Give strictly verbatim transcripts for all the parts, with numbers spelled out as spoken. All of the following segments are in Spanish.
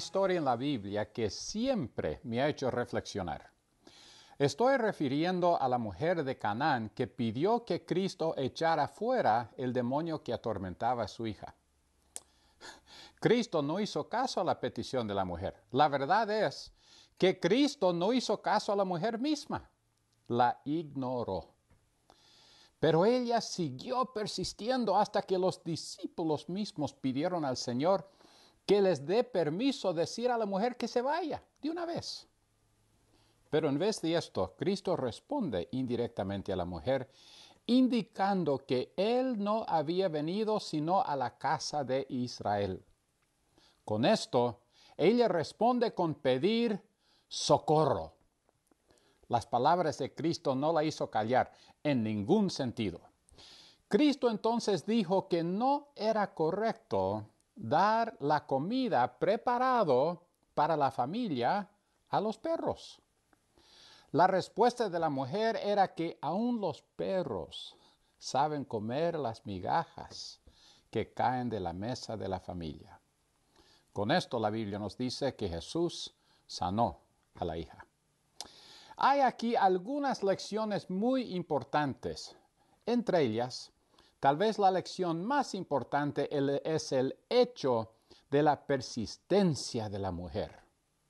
historia en la Biblia que siempre me ha hecho reflexionar. Estoy refiriendo a la mujer de Canaán que pidió que Cristo echara fuera el demonio que atormentaba a su hija. Cristo no hizo caso a la petición de la mujer. La verdad es que Cristo no hizo caso a la mujer misma. La ignoró. Pero ella siguió persistiendo hasta que los discípulos mismos pidieron al Señor que les dé permiso decir a la mujer que se vaya de una vez. Pero en vez de esto, Cristo responde indirectamente a la mujer, indicando que Él no había venido sino a la casa de Israel. Con esto, ella responde con pedir socorro. Las palabras de Cristo no la hizo callar en ningún sentido. Cristo entonces dijo que no era correcto dar la comida preparado para la familia a los perros. La respuesta de la mujer era que aún los perros saben comer las migajas que caen de la mesa de la familia. Con esto la Biblia nos dice que Jesús sanó a la hija. Hay aquí algunas lecciones muy importantes. Entre ellas, tal vez la lección más importante es el hecho de la persistencia de la mujer.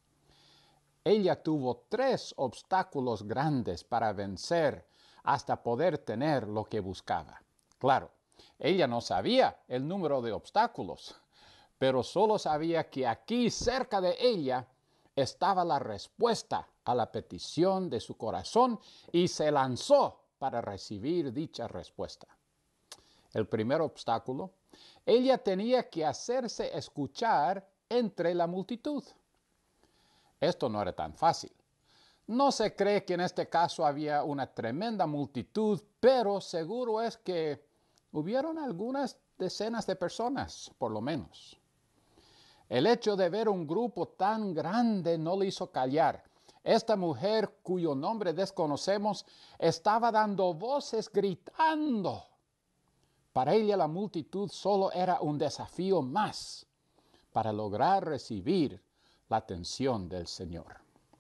Ella tuvo tres obstáculos grandes para vencer hasta poder tener lo que buscaba. Claro, ella no sabía el número de obstáculos, pero solo sabía que aquí cerca de ella estaba la respuesta a la petición de su corazón y se lanzó para recibir dicha respuesta. El primer obstáculo, ella tenía que hacerse escuchar entre la multitud. Esto no era tan fácil. No se cree que en este caso había una tremenda multitud, pero seguro es que hubieron algunas decenas de personas, por lo menos. El hecho de ver un grupo tan grande no le hizo callar. Esta mujer, cuyo nombre desconocemos, estaba dando voces gritando. Para ella la multitud solo era un desafío más para lograr recibir la atención del Señor.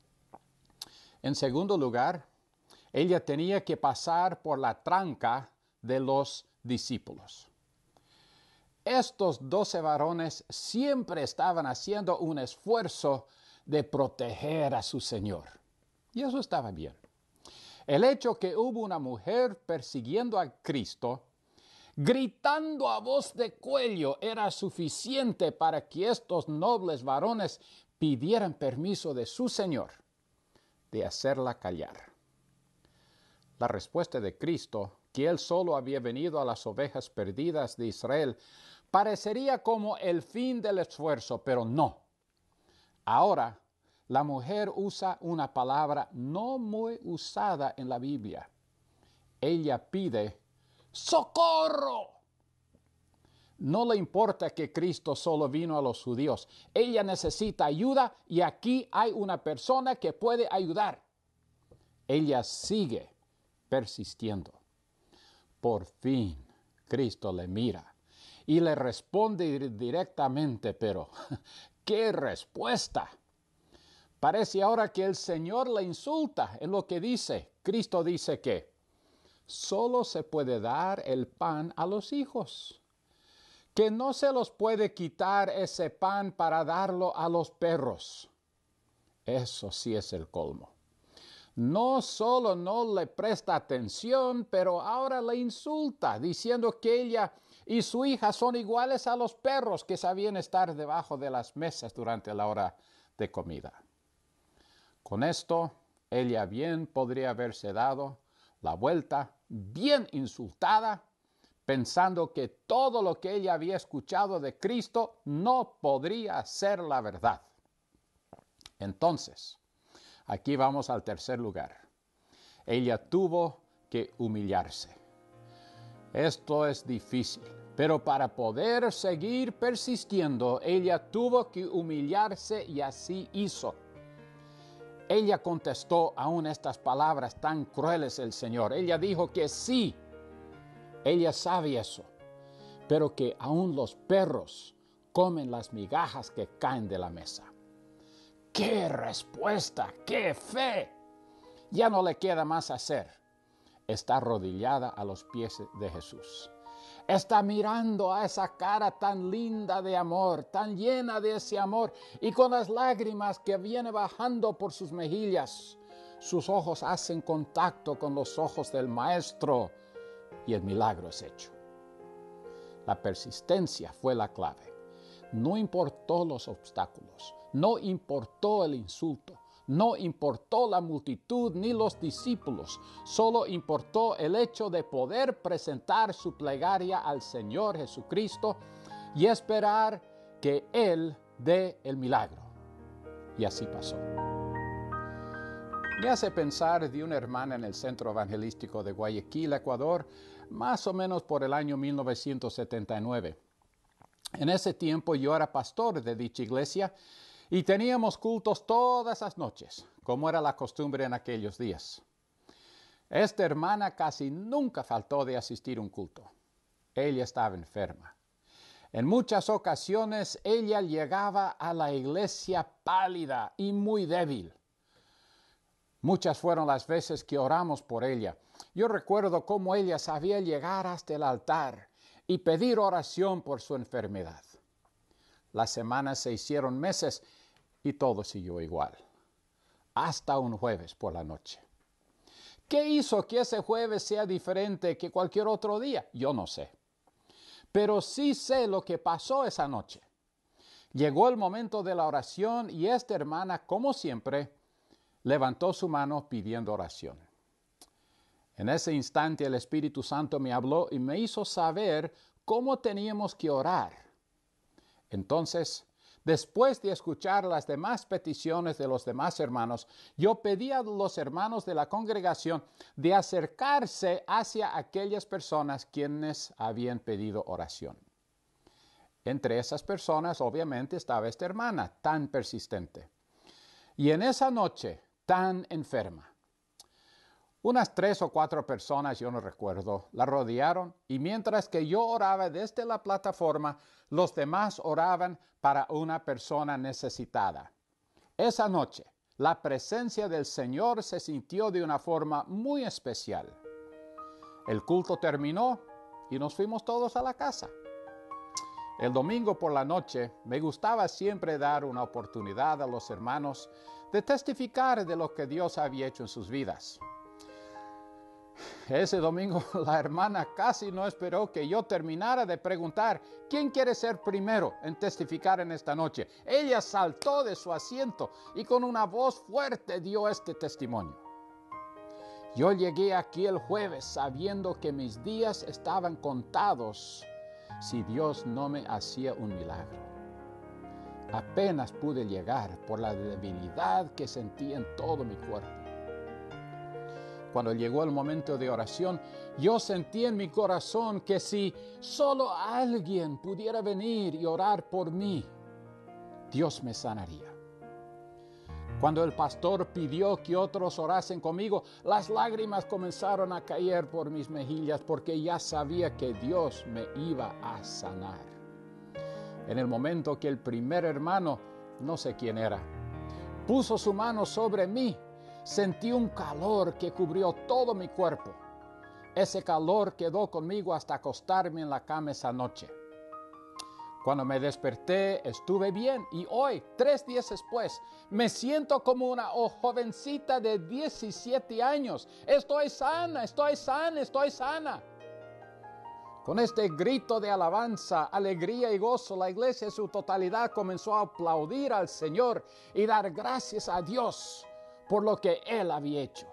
En segundo lugar, ella tenía que pasar por la tranca de los discípulos. Estos doce varones siempre estaban haciendo un esfuerzo de proteger a su Señor. Y eso estaba bien. El hecho que hubo una mujer persiguiendo a Cristo, gritando a voz de cuello, era suficiente para que estos nobles varones pidieran permiso de su Señor de hacerla callar. La respuesta de Cristo, que Él solo había venido a las ovejas perdidas de Israel, parecería como el fin del esfuerzo, pero no. Ahora, la mujer usa una palabra no muy usada en la Biblia. Ella pide ¡socorro! No le importa que Cristo solo vino a los judíos. Ella necesita ayuda y aquí hay una persona que puede ayudar. Ella sigue persistiendo. Por fin, Cristo le mira y le responde directamente, pero ¡qué respuesta! Parece ahora que el Señor le insulta en lo que dice. Cristo dice que solo se puede dar el pan a los hijos, que no se los puede quitar ese pan para darlo a los perros. Eso sí es el colmo. No solo no le presta atención, pero ahora le insulta, diciendo que ella y su hija son iguales a los perros que sabían estar debajo de las mesas durante la hora de comida. Con esto, ella bien podría haberse dado la vuelta, bien insultada, pensando que todo lo que ella había escuchado de Cristo no podría ser la verdad. Entonces, aquí vamos al tercer lugar. Ella tuvo que humillarse. Esto es difícil, pero para poder seguir persistiendo, ella tuvo que humillarse y así hizo. Ella contestó aún estas palabras tan crueles del Señor. Ella dijo que sí, ella sabe eso, pero que aún los perros comen las migajas que caen de la mesa. ¡Qué respuesta! ¡Qué fe! Ya no le queda más hacer. Está arrodillada a los pies de Jesús. Está mirando a esa cara tan linda de amor, tan llena de ese amor, y con las lágrimas que viene bajando por sus mejillas, sus ojos hacen contacto con los ojos del Maestro y el milagro es hecho. La persistencia fue la clave. No importó los obstáculos, no importó el insulto, no importó la multitud ni los discípulos, solo importó el hecho de poder presentar su plegaria al Señor Jesucristo y esperar que Él dé el milagro. Y así pasó. Me hace pensar de una hermana en el Centro Evangelístico de Guayaquil, Ecuador, más o menos por el año mil novecientos setenta y nueve. En ese tiempo yo era pastor de dicha iglesia y teníamos cultos todas las noches, como era la costumbre en aquellos días. Esta hermana casi nunca faltó de asistir a un culto. Ella estaba enferma. En muchas ocasiones ella llegaba a la iglesia pálida y muy débil. Muchas fueron las veces que oramos por ella. Yo recuerdo cómo ella sabía llegar hasta el altar y pedir oración por su enfermedad. Las semanas se hicieron meses y todo siguió igual, hasta un jueves por la noche. ¿Qué hizo que ese jueves sea diferente que cualquier otro día? Yo no sé. Pero sí sé lo que pasó esa noche. Llegó el momento de la oración y esta hermana, como siempre, levantó su mano pidiendo oración. En ese instante el Espíritu Santo me habló y me hizo saber cómo teníamos que orar. Entonces, después de escuchar las demás peticiones de los demás hermanos, yo pedí a los hermanos de la congregación de acercarse hacia aquellas personas quienes habían pedido oración. Entre esas personas, obviamente, estaba esta hermana tan persistente. Y en esa noche, tan enferma. Unas tres o cuatro personas, yo no recuerdo, la rodearon y mientras que yo oraba desde la plataforma, los demás oraban para una persona necesitada. Esa noche, la presencia del Señor se sintió de una forma muy especial. El culto terminó y nos fuimos todos a la casa. El domingo por la noche me gustaba siempre dar una oportunidad a los hermanos de testificar de lo que Dios había hecho en sus vidas. Ese domingo la hermana casi no esperó que yo terminara de preguntar ¿quién quiere ser primero en testificar en esta noche? Ella saltó de su asiento y con una voz fuerte dio este testimonio. Yo llegué aquí el jueves sabiendo que mis días estaban contados si Dios no me hacía un milagro. Apenas pude llegar por la debilidad que sentí en todo mi cuerpo. Cuando llegó el momento de oración, yo sentí en mi corazón que si solo alguien pudiera venir y orar por mí, Dios me sanaría. Cuando el pastor pidió que otros orasen conmigo, las lágrimas comenzaron a caer por mis mejillas porque ya sabía que Dios me iba a sanar. En el momento que el primer hermano, no sé quién era, puso su mano sobre mí, sentí un calor que cubrió todo mi cuerpo. Ese calor quedó conmigo hasta acostarme en la cama esa noche. Cuando me desperté, estuve bien y hoy, tres días después, me siento como una jovencita de diecisiete años. Estoy sana, estoy sana, estoy sana. Con este grito de alabanza, alegría y gozo, la iglesia en su totalidad comenzó a aplaudir al Señor y dar gracias a Dios por lo que Él había hecho.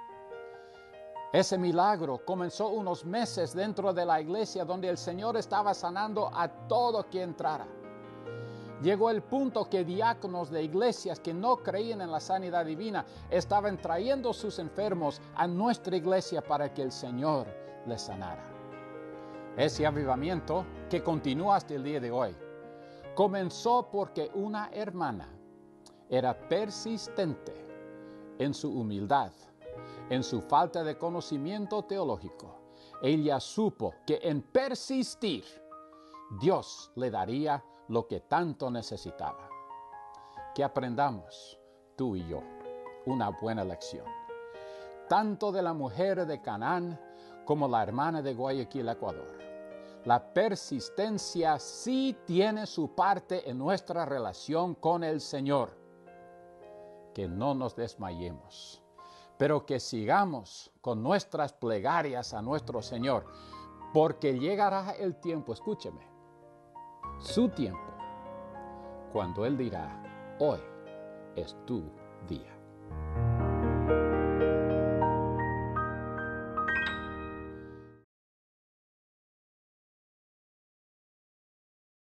Ese milagro comenzó unos meses dentro de la iglesia donde el Señor estaba sanando a todo quien entrara. Llegó el punto que diáconos de iglesias que no creían en la sanidad divina estaban trayendo sus enfermos a nuestra iglesia para que el Señor les sanara. Ese avivamiento, que continúa hasta el día de hoy, comenzó porque una hermana era persistente en su humildad, en su falta de conocimiento teológico. Ella supo que en persistir, Dios le daría lo que tanto necesitaba. que aprendamos, tú y yo, una buena lección. Tanto de la mujer de Canaán como la hermana de Guayaquil, Ecuador. La persistencia sí tiene su parte en nuestra relación con el Señor. Que no nos desmayemos, pero que sigamos con nuestras plegarias a nuestro Señor, porque llegará el tiempo, escúcheme, su tiempo, cuando Él dirá, hoy es tu día.